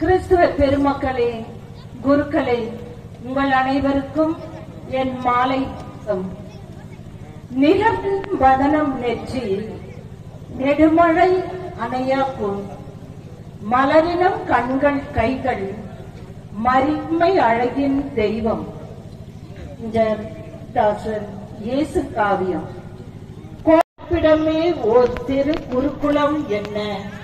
கிறிஸ்துவ பெருமக்களே, குருக்களே, உங்கள் அனைவருக்கும் என் மாலை நிலவின் வதனம் நெற்றி நெடுமழை அணையா பொன் மலரினம் கண்கள் கைகள் மரிமை அழகின் தெய்வம். தாசன் இயேசு காவியம். கோப்பிடமே ஓர் திரு குருகுலம் என்ன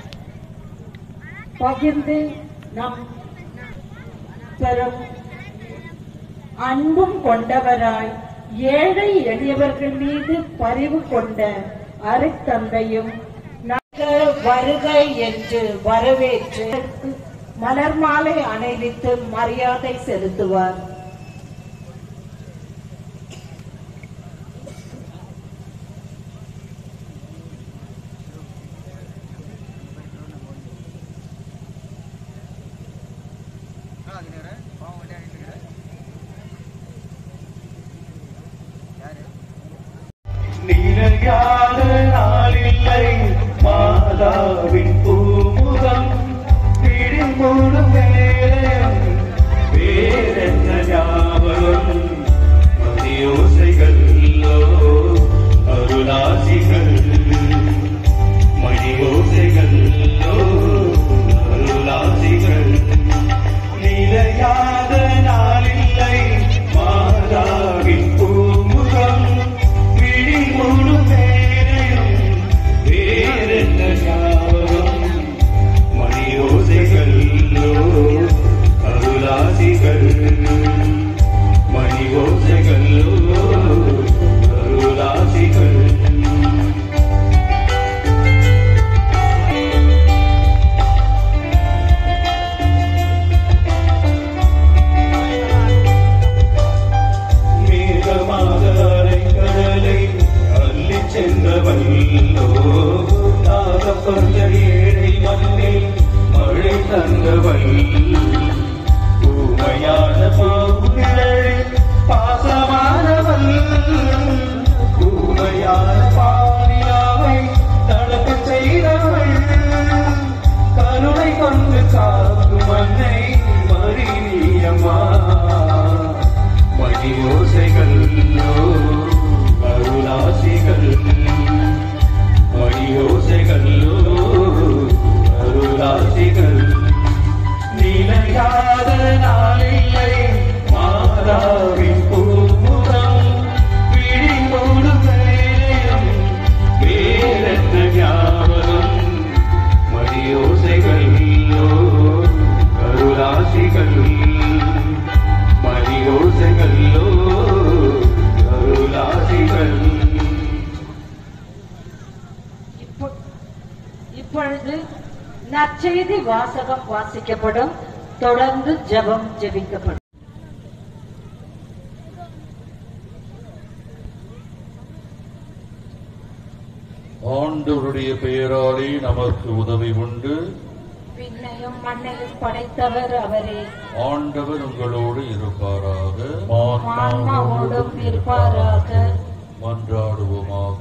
பகிர்ந்து நம் பெரும் அன்பும் கொண்டவராய் ஏழை எளியவர்கள் மீது பரிவு கொண்ட அருட்தந்தையும் வருக என்று வரவேற்று மலர் மாலை அணிவித்து மரியாதை செலுத்துவார். நீரையாத நாளில்லை மாதாவின் பூமுகம் பிடிமூடும் நேரம் வேறென்ன ஞாபகம் மணியோசைகளோ அருளாசிகள் மணியோசைகளோ அருளாசிகள் நீரையாத நாளில்லை மாதாவின் பூமுகம் முழு பேரையும் வேறென்ன ஞாபகம் மணியோசைகளோ அருளாசிகள் மணியோசைகளோ அருளாசிகள் சென்றவல்லோ நாகப்பந்த ஏழை மண்ணில் மழை தந்தவள் ஊமையான பாவுகிழல் பாசமானவள் ஊமையான பாவியாவை நடக்க செய்தவள் கருணை கொண்டு காக்கும் மண்ணை மறியம்மா மணியோசைகளோ அருளாசிகள் மணியோசைகளோ அருளாசிகள் நீலையாத நாளில்லை மாதாவின் பூமுகம் பிடிமூடு வேலையும் வேறென்ன ஞாபகம் மணியோசைகளோ அருளாசிகள் மணியோசைகளோ இப்பொழுது நற்செய்தி வாசகம் வாசிக்கப்படும். தொடர்ந்து ஜெபம் ஜெபிக்கப்படும். ஆண்டவருடைய பெயராலே நமக்கு உதவி உண்டு. விண்ணையும் மண்ணையும் படைத்தவர் அவரே. ஆண்டவர் உங்களோடு இருப்பாராக. ஆன்மாவோடும் இருப்பாராக. மன்றாடுவோமாக.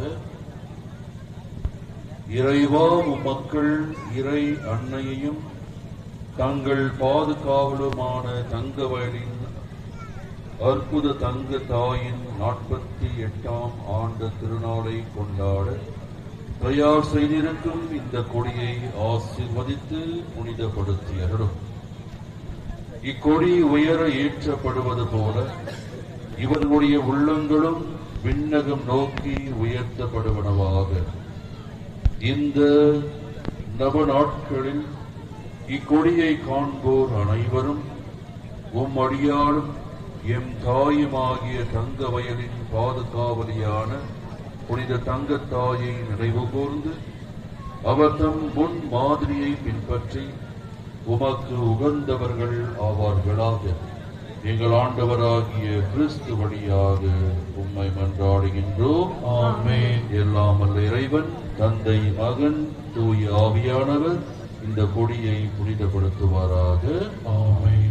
இறைவா, மக்கள் இறை அன்னையையும் தங்கள் பாதுகாவலுமான தங்க வயலின் அற்புத தங்க தாயின் 48ஆம் ஆண்டு திருநாளை கொண்டாட தயார் செய்திருக்கும் இந்த கொடியை ஆசீர்வதித்து புனிதப்படுத்தி அருளும். இக்கொடி உயர ஏற்றப்படுவது போல இவர்களுடைய உள்ளங்களும் விண்ணகம் நோக்கி உயர்த்தப்படுவனவாக. இந்த நவ நாட்களில் இக்கொடியை காண்போர் அனைவரும் உம் அடியாரும் எம் தாயுமாகிய தங்க வயலின் பாதுகாவலியான புனித தங்கத்தாயை நினைவு கூர்ந்து அவர் தம் முன் மாதிரியை பின்பற்றி உமக்கு உகந்தவர்கள் ஆவார்களாக. எங்கள் ஆண்டவராகிய கிறிஸ்து வழியாக உம்மை மன்றாடுகின்றோம். ஆமென். எல்லாம் வல்ல இறைவன் தந்தை, மகன், தூய ஆவியானவர் இந்த கொடியை புனிதப்படுத்துவாராக. ஆமென்.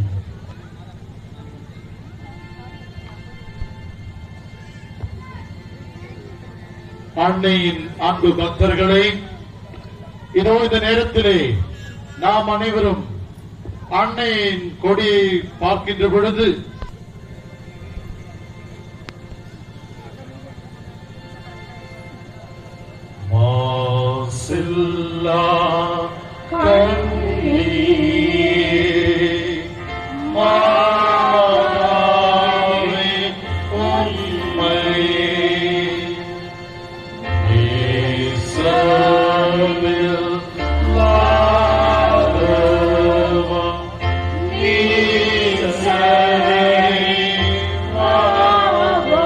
அன்னையின் அன்பு பக்தர்களே, இதோ இந்த நேரத்திலே நாம் அனைவரும் அன்னையின் கொடியை பார்க்கின்ற பொழுது மாசில்லா கண்ணீர் மாறாவே உம்மை இயேசுவில் லாதவா நீசரே வாழ்க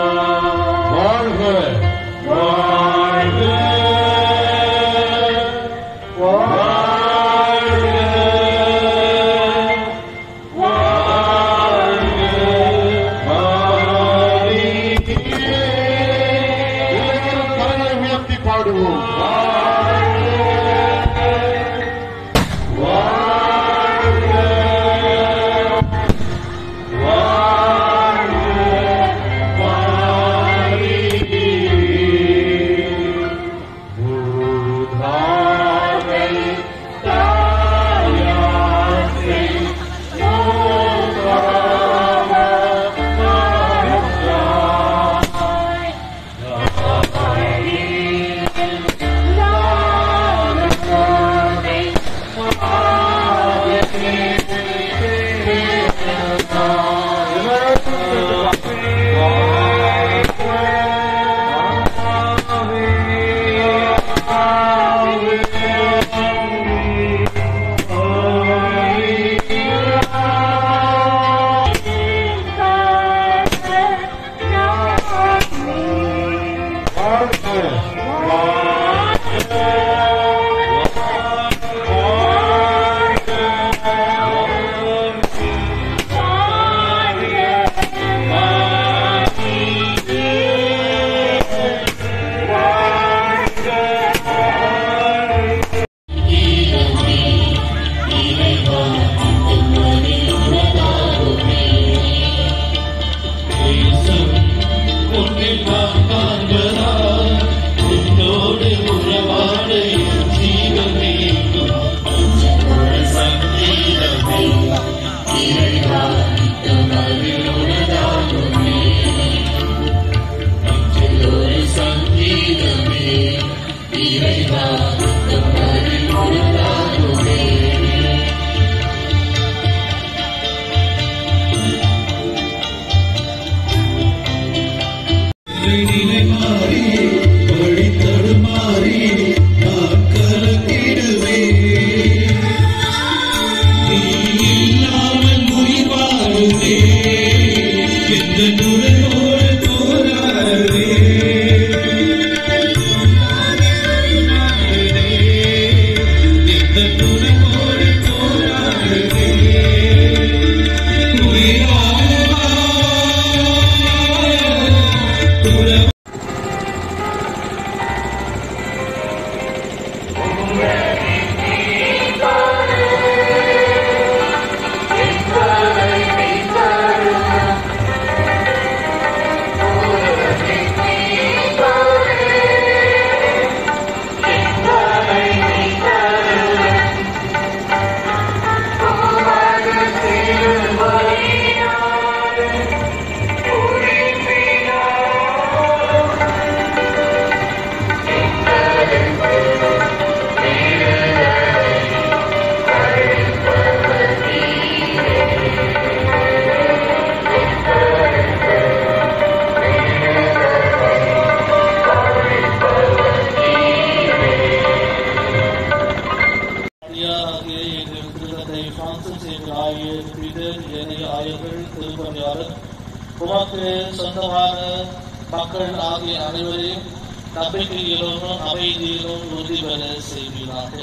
உமக்கு சொந்தமான மக்கள் ஆகிய அனைவரையும் நம்பிக்கையிலும் அமைதியிலும் உறுதி பெற செய்வீராக.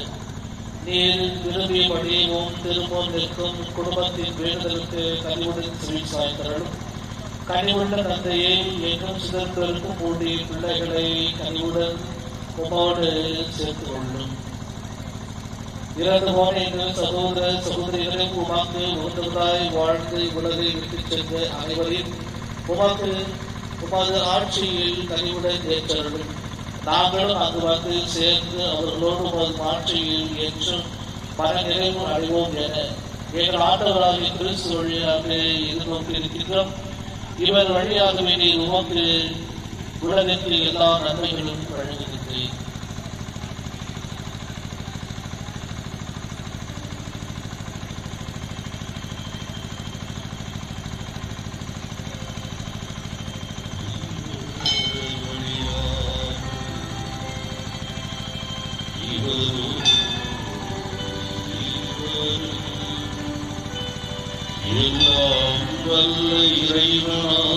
நீர் விரும்பியபடியும் திரும்பவும் நிற்கும் குடும்பத்தின் வேண்டுதலுக்கு கனிவுடன் செவி சாய்ந்தரலும். கனிவுள்ள தந்தையை எங்கும் சிதறிருக்கும் கூடிய பிள்ளைகளை கனிவுடன் உமோடு சேர்த்து கொள்ளும். இறந்து போன எங்கள் சகோதர சகோதரிகளை உமாக்கு உகந்தவராய் வாழ்ந்து உலகை விட்டுச் சென்ற அனைவரையும் உமக்கு உமது ஆட்சியில் கனிவுடன் ஏற்றருளும். நாங்களும் அங்கு வந்து சேர்ந்து அவர்களோடு உமது ஆட்சியில் என்றும் மன நிறைவு அடைவோம் என எங்கள் ஆண்டவராகிய கிறிஸ்து வழியாக எதிர்நோக்கி இருக்கின்றோம். இவர் வழியாகவே நீர் உமக்கு உலகத்தில் எல்லா நன்மைகளும் வழங்குகின்றேன். எல்லாம் வல்ல இறைவனா